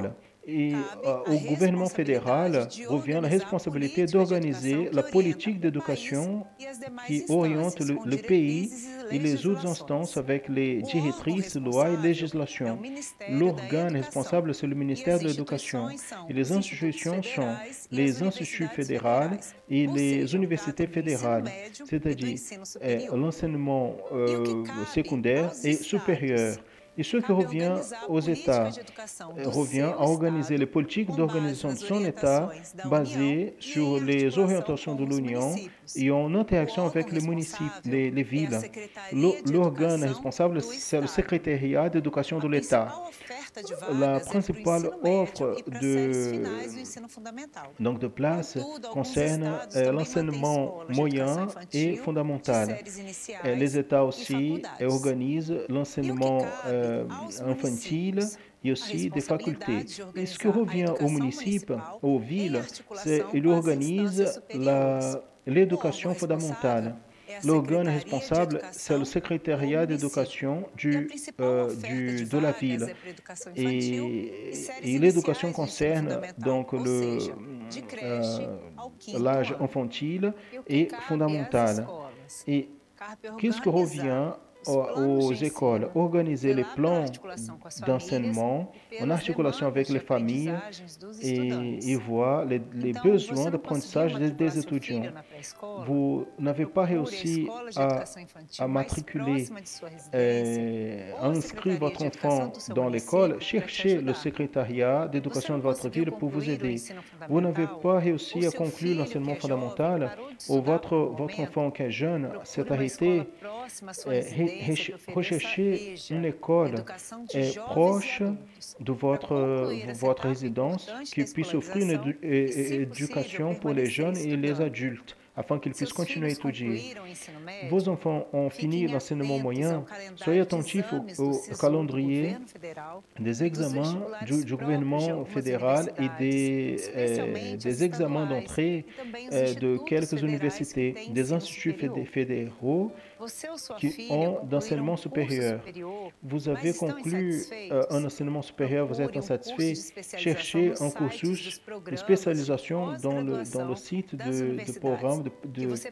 Et euh, au gouvernement fédéral revient la responsabilité d'organiser la politique d'éducation qui oriente le, le pays et les autres instances avec les directrices, lois et législations. L'organe responsable, c'est le ministère de l'Éducation. Et les institutions sont les instituts fédéraux et les universités fédérales, c'est-à-dire euh, l'enseignement euh, secondaire et supérieur. Et ce qui revient aux États revient à organiser les politiques d'organisation de son État basées sur les orientations de l'Union et en interaction avec les municipes, les, les villes. L'organe responsable, c'est le secrétariat d'éducation de l'État. La principale offre de, donc de place concerne euh, l'enseignement moyen et fondamental. Et les États aussi organisent l'enseignement euh, infantile et aussi des facultés. Et ce qui revient aux municipes, aux villes, c'est qu'ils organisent l'éducation fondamentale. L'organe responsable, c'est le secrétariat d'éducation du, euh, du, de la ville. Et, et l'éducation concerne donc le, euh, l'âge infantile et fondamental. Et qu'est-ce qui revient aux écoles? Organiser les plans d'enseignement en articulation avec les familles et, et voir les, les besoins d'apprentissage des, des étudiants. Vous n'avez pas réussi à, à matriculer, euh, à inscrire votre enfant dans l'école, cherchez le secrétariat d'éducation de votre ville pour vous aider. Vous n'avez pas réussi à conclure l'enseignement fondamental ou votre, votre enfant qui est jeune s'est arrêté, euh, recherchez une école est proche de votre, votre résidence qui puisse offrir une édu éducation pour les jeunes et les adultes afin qu'ils puissent continuer à étudier. Vos enfants ont fini l'enseignement moyen, soyez attentifs au, au calendrier des examens du, du gouvernement fédéral et des, euh, des examens d'entrée euh, de quelques universités, des instituts fédéraux qui ont d'enseignement supérieur. Vous avez conclu euh, un enseignement supérieur, vous êtes insatisfait, cherchez un cursus de spécialisation dans le, dans le site de, de programme de, de, de,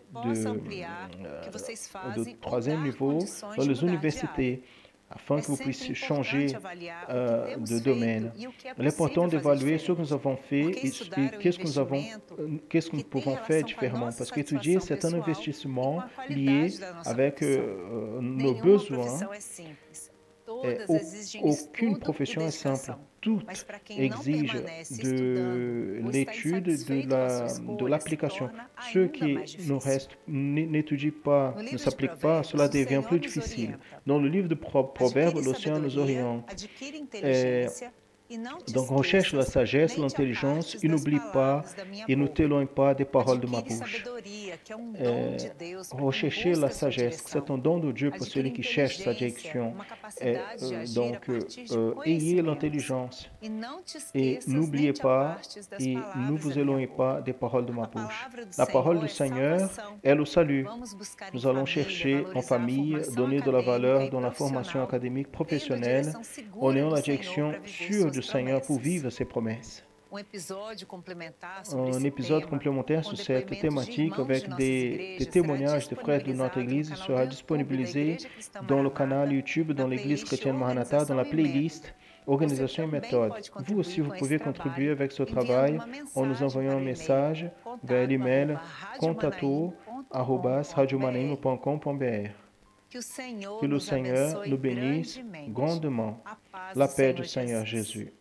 de, de troisième niveau dans les universités, afin que vous puissiez changer euh, de domaine. L'important d'évaluer ce que nous avons fait et, et qu'est-ce que nous avons, qu'est-ce que nous pouvons faire différemment. Parce qu'étudier, c'est un investissement lié avec euh, nos besoins. Et aucune profession est simple. Tout exige de l'étude, de l'application. La, de Ce qui nous reste n'étudie pas, ne s'applique pas, cela devient plus difficile. Dans le livre de Proverbes, l'océan nous oriente. Et, donc, recherche la sagesse, l'intelligence et n'oublie pas et ne t'éloigne pas des paroles de ma bouche. Euh, recherchez la sagesse, c'est un don de Dieu pour celui qui cherche sa direction. Et, euh, donc, euh, ayez l'intelligence et n'oubliez pas et ne vous éloignez pas des paroles de ma bouche. La parole du Seigneur est le salut. Nous allons chercher en famille, donner de la valeur dans la formation académique professionnelle en ayant la direction sûre du Seigneur pour vivre ses promesses. Un épisode complémentaire sur cette thématique avec des, des témoignages de frères de notre Église sera disponibilisé dans le canal YouTube dans l'Église chrétienne Maranatha dans la playlist Organisation et méthode. Vous aussi, vous pouvez contribuer avec ce travail en nous envoyant un message vers l'email contato arobase radiomanaíma ponto com ponto br. Que le Seigneur nous bénisse grandement. La paix du Seigneur Jésus.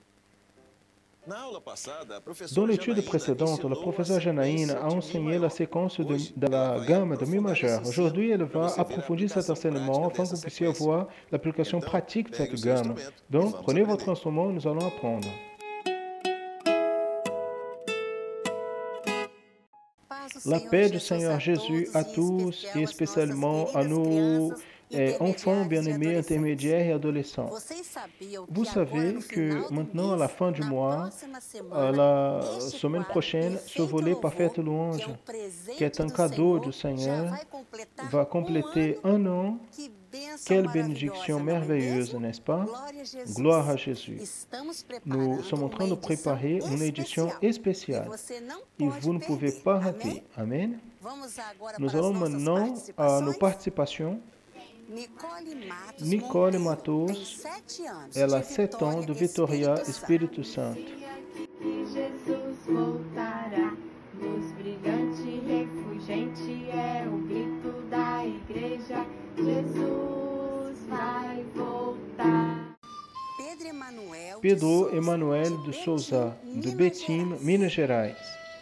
Dans l'étude précédente, le professeur Janaína a enseigné la séquence de, de la gamme de Mi majeur. Aujourd'hui, elle va approfondir cet enseignement afin que vous puissiez voir l'application pratique de cette gamme. Donc, prenez votre instrument, nous allons apprendre. La paix du Seigneur Jésus à tous et spécialement à nos eh, enfants bien-aimés, intermédiaires et adolescents. Vous savez que maintenant, à la fin du mois, à la semaine prochaine, ce volet Parfaite Louange, qui est un cadeau du Seigneur, va compléter un an Quelle bénédiction merveilleuse, n'est-ce pas? Gloire à Jésus. Nous sommes en train de préparer une édition spéciale et vous ne pouvez pas rater. Amen. Nous allons maintenant à nos participations. Nicole Matos, elle a sept ans de Vitória, Espírito Santo. Jesus voltará, luz brilhante, refulgente, é o grito da igreja. Jesus vai voltar. Pedro Emanuel de Souza, de Betim, Minas Gerais.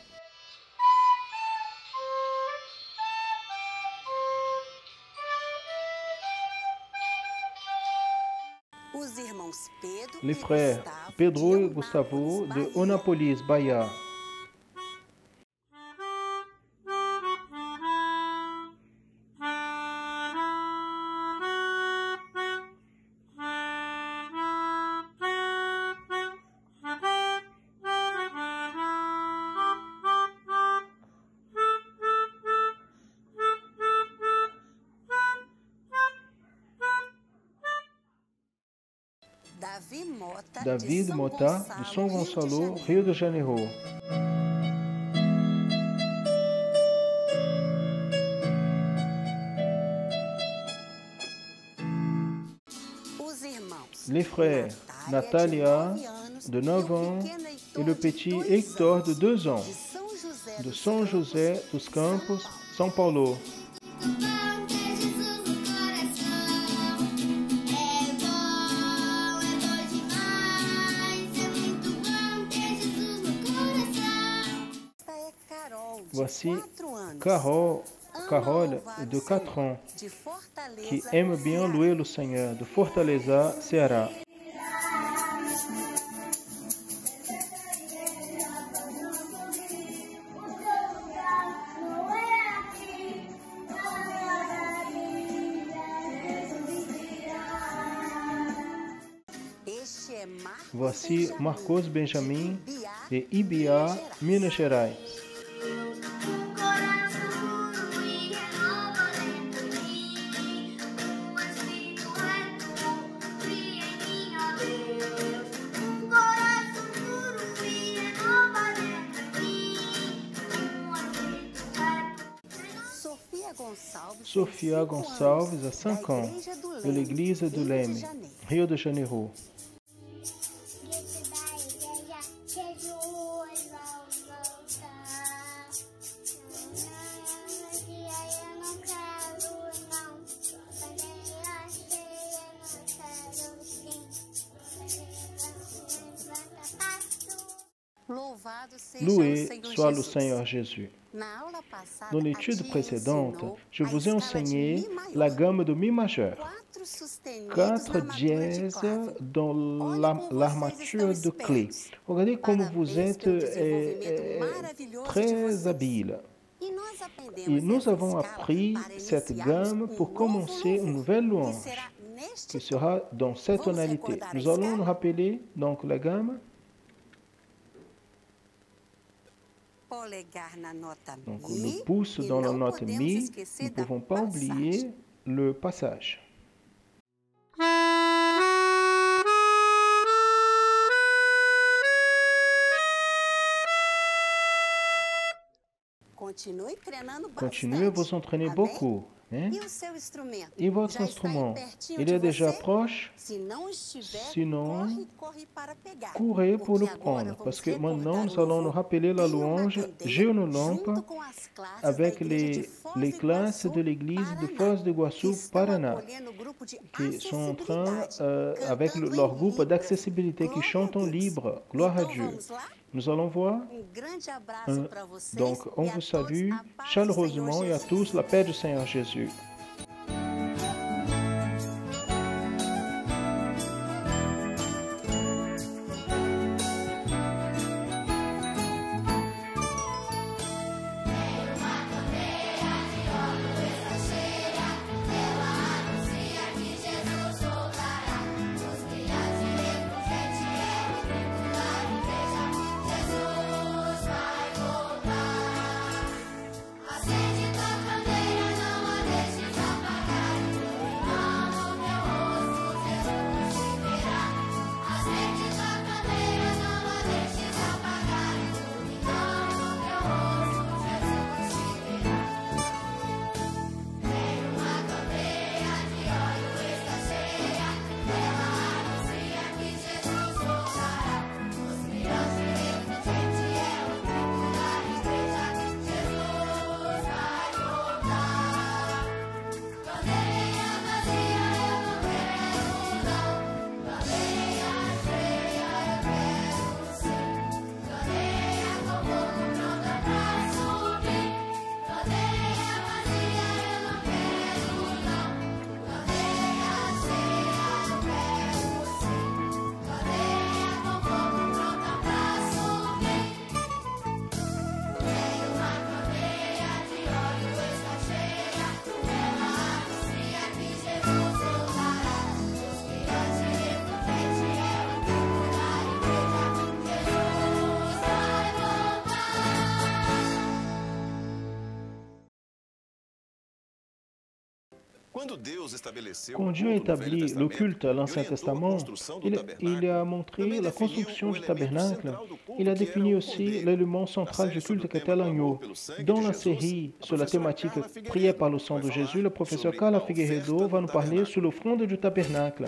Les frères Pedro et Gustavo de Onápolis, Bahia. David Mota, de São Gonçalo, Rio de Janeiro. Les frères Natalia, de neuf ans, et le petit Hector, de deux ans, de São José dos Campos, São Paulo. Voici Carol, Carole, de quatre ans, qui aime bien louer le Seigneur, de Fortaleza, Ceará. Voici Marcos Benjamin, de Ibiá, Minas Gerais. Sofia Gonçalves, a cinq ans, de l'église do Leme, Rio de Janeiro. Loué soit le Seigneur Jésus. Dans l'étude précédente, je vous ai enseigné la gamme de Mi majeur, quatre dièses dans l'armature de clé. Regardez comme vous êtes est, est, très habile. Et nous avons appris cette gamme pour commencer une nouvelle louange qui sera dans cette tonalité. Nous allons nous rappeler donc la gamme. Donc le pouce dans la note Mi, nous ne pouvons pas oublier le passage. Continuez à vous entraîner beaucoup. Hein? Et votre instrument, il est déjà proche? Sinon, courez pour le prendre, parce que maintenant nous allons nous rappeler la louange Géonolampe avec les, les classes de l'église de Foz do Iguaçu, Paraná, qui sont en train, euh, avec le, leur groupe d'accessibilité, qui chantent en libre. Gloire à Dieu. Nous allons voir. Un, donc, on vous salue chaleureusement et à tous la paix du Seigneur Jésus. Acende tua bandeira, não a deixes Quand Dieu établit le culte à l'Ancien Testament, il, il a montré la construction du tabernacle. Il a défini aussi l'élément central du culte qu'était l'agneau. Dans la série sur la thématique prière par le sang de Jésus, le professeur Carla Figueiredo va nous parler sur l'offrande du tabernacle.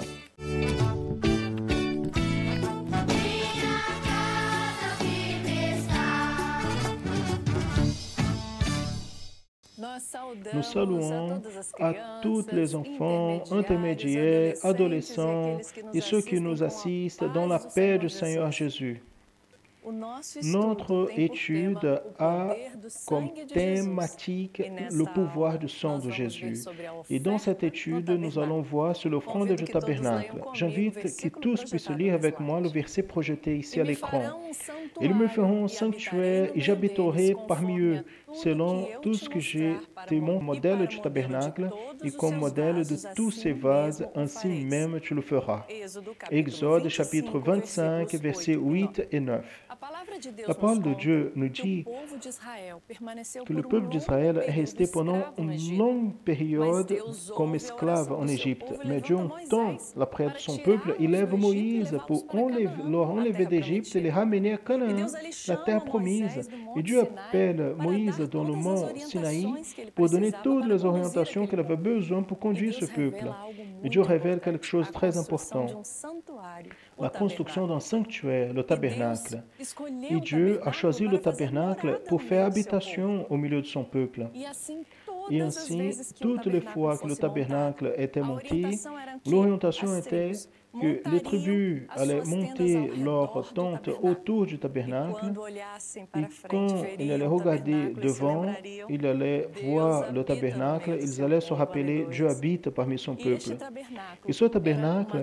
Nous saluons à tous les enfants, intermédiaires, adolescents et ceux qui nous assistent dans la paix du Seigneur Jésus. Notre étude a comme thématique le pouvoir du sang de Jésus. Et dans cette étude, nous allons voir sur l'offrande du tabernacle. J'invite que tous puissent lire avec moi le verset projeté ici à l'écran. « Ils me feront un sanctuaire et j'habiterai parmi eux, selon tout ce que j'ai été mon modèle du tabernacle et comme modèle de tous ces vases, ainsi même tu le feras. » Exode chapitre vingt-cinq, versets huit et neuf. La parole de Dieu nous dit que le peuple d'Israël est resté pendant une longue période comme esclave en Égypte. Mais Dieu entend la prière de son peuple, il lève Moïse pour enlever, leur enlever d'Égypte et les ramener à Canaan, la terre promise. Et Dieu appelle Moïse dans le mont Sinaï pour donner toutes les orientations qu'il avait besoin pour conduire ce peuple. Et Dieu révèle quelque chose de très important. La construction d'un sanctuaire, le tabernacle. Et Dieu a choisi le tabernacle pour faire habitation au milieu de son peuple. Et ainsi, toutes les fois que le tabernacle était monté, l'orientation était que les tribus allaient monter leur tente autour du tabernacle et quand ils allaient regarder devant, ils allaient voir le tabernacle, ils allaient se rappeler Dieu habite parmi son peuple. Et ce tabernacle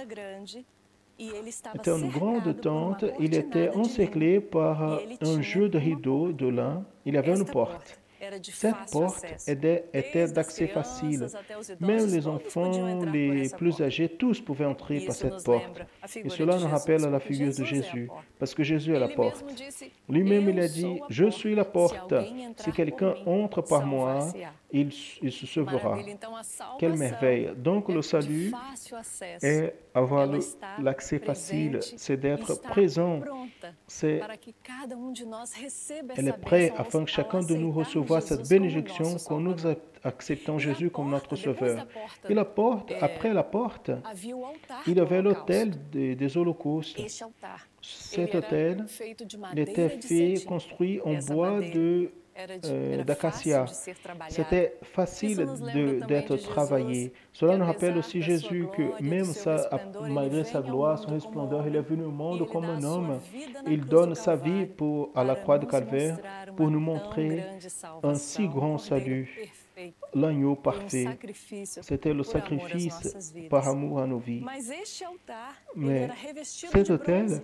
était une grande tente, il était encerclé par un jeu de rideaux de lin, il y avait une porte. Cette porte était d'accès facile. Même les enfants, les plus âgés, tous pouvaient entrer par cette porte. Et cela nous rappelle la figure de Jésus, parce que Jésus est la porte. Lui-même, il a dit, « Je suis la porte. Si quelqu'un entre par moi, il, il se sauvera. » Quelle merveille! Donc, le salut est avoir l'accès facile, c'est d'être présent. C'est, elle est prête afin que chacun de nous reçoive cette bénédiction quand nous acceptons Jésus comme notre Sauveur. Et la porte, après la porte, il y avait l'autel des, des holocaustes. Cet autel était fait, construit en bois de Euh, d'acacia. C'était facile d'être travaillé. Cela nous rappelle aussi Jésus que même ça, malgré sa gloire, son resplendeur, il est venu au monde comme un homme. Il donne sa vie pour, à la croix de Calvaire pour nous montrer un si grand salut. L'agneau parfait. C'était le sacrifice par amour à nos vies. Mais cet autel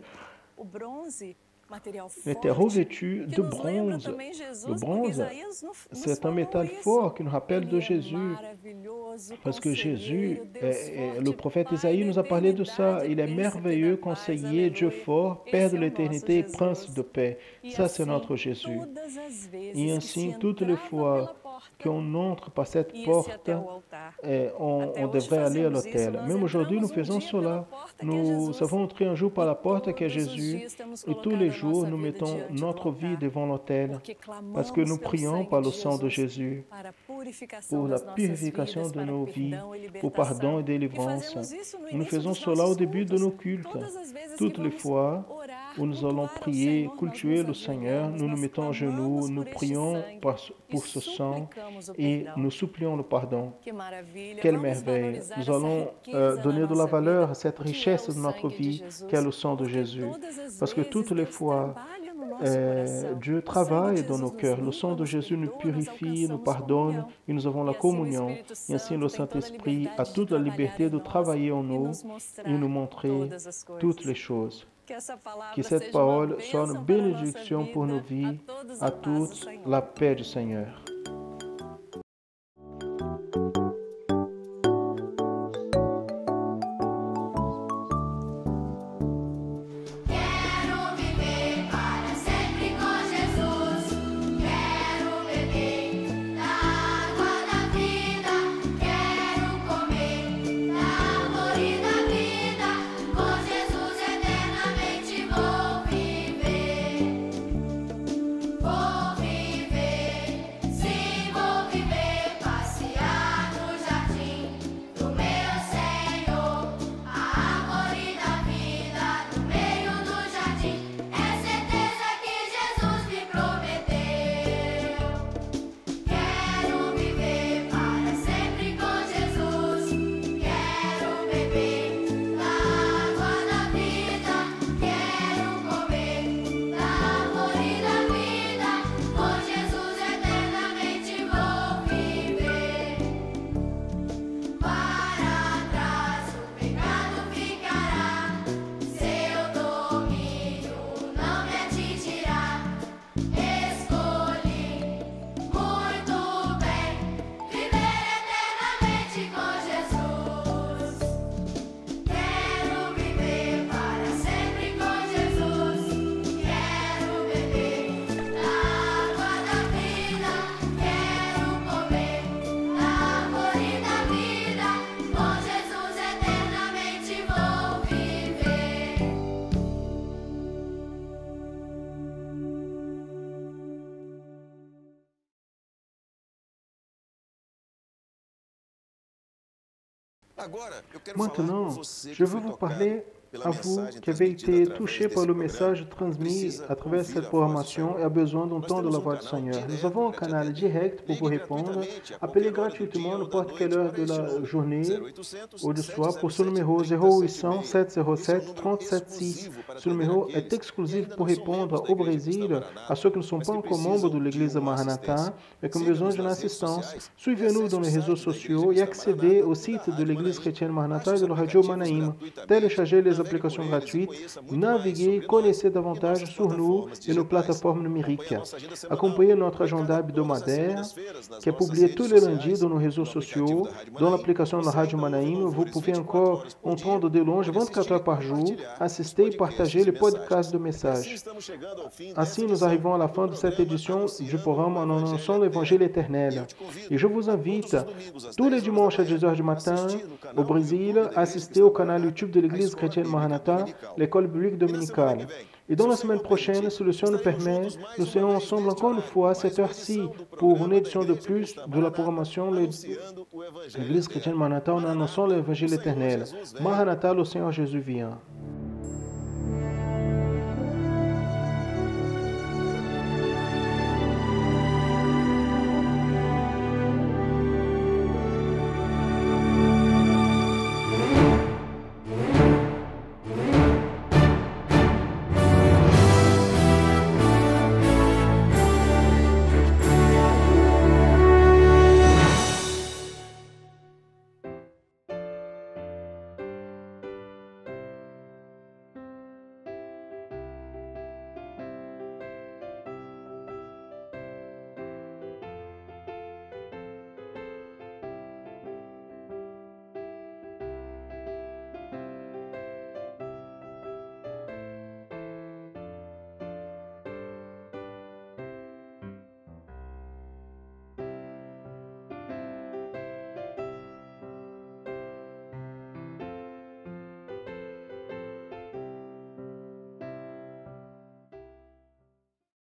était revêtu de bronze. Le bronze, c'est un métal fort qui nous rappelle de Jésus. Parce que Jésus, est, est, le prophète Isaïe nous a parlé de ça. Il est merveilleux, conseiller, Dieu fort, Père de l'éternité, Prince de paix. Ça, c'est notre Jésus. Et ainsi, toutes les fois qu'on entre par cette porte, et on, on devrait aller à l'autel. Même aujourd'hui, nous faisons cela. Nous avons entré un jour par la porte qui est Jésus, et tous les jours, nous mettons notre vie devant l'autel, parce que nous prions par le sang de Jésus, pour la purification de nos vies, pour pardon et délivrance. Nous faisons cela au début de nos cultes. Toutes les fois où nous allons prier, cultuer le Seigneur, nous nous mettons à genoux, nous prions pour ce sang et nous supplions le pardon. Quelle merveille! Nous allons euh, donner de la valeur à cette richesse de notre vie qu'est le sang de Jésus. Parce que toutes les fois, euh, Dieu travaille dans nos cœurs. Le sang de Jésus nous purifie, nous pardonne et nous avons la communion. Et ainsi, le Saint-Esprit a toute la liberté de travailler en nous et nous montrer toutes les choses. Que cette parole soit une bénédiction pour nos vies, à tous, la paix du Seigneur. Quero Maintenant, je veux vous parler à vous qui avez été touchés par le message transmis à travers cette programmation et a besoin d'un temps de la voix du Seigneur. Nous avons un canal direct pour vous répondre. Appelez gratuitement n'importe quelle heure de la journée ou du soir pour ce numéro zéro huit cents, sept zéro sept, trente-sept six. Ce numéro est exclusif pour répondre au Brésil à ceux qui ne sont pas encore membres de l'Église de Maranatha mais qui ont besoin d'une assistance. Suivez-nous dans les réseaux sociaux et accédez au site de l'Église chrétienne Maranatha et de la radio Manaïm. Téléchargez les applications gratuites, naviguez, connaissez davantage sur nous et nos plateformes numériques. Accompagnez notre agenda hebdomadaire qui est publié tous les lundis dans nos réseaux sociaux. Dans l'application de la radio Manaïm, vous pouvez encore entendre de longe vingt-quatre heures par jour, assister et partager les podcasts de messages. Ainsi, nous arrivons à la fin de cette édition du programme en annonçant l'Évangile éternel. Et je vous invite tous les dimanches à dix heures du matin au Brésil à assister au canal YouTube de l'Église chrétienne Maranatha, l'école biblique dominicale. Et dans la semaine prochaine, si le Seigneur nous permet, nous serons ensemble encore une fois à cette heure-ci pour une édition de plus de la programmation de l'Église chrétienne Maranatha en annonçant l'Évangile éternel. Maranatha, le Seigneur Jésus vient.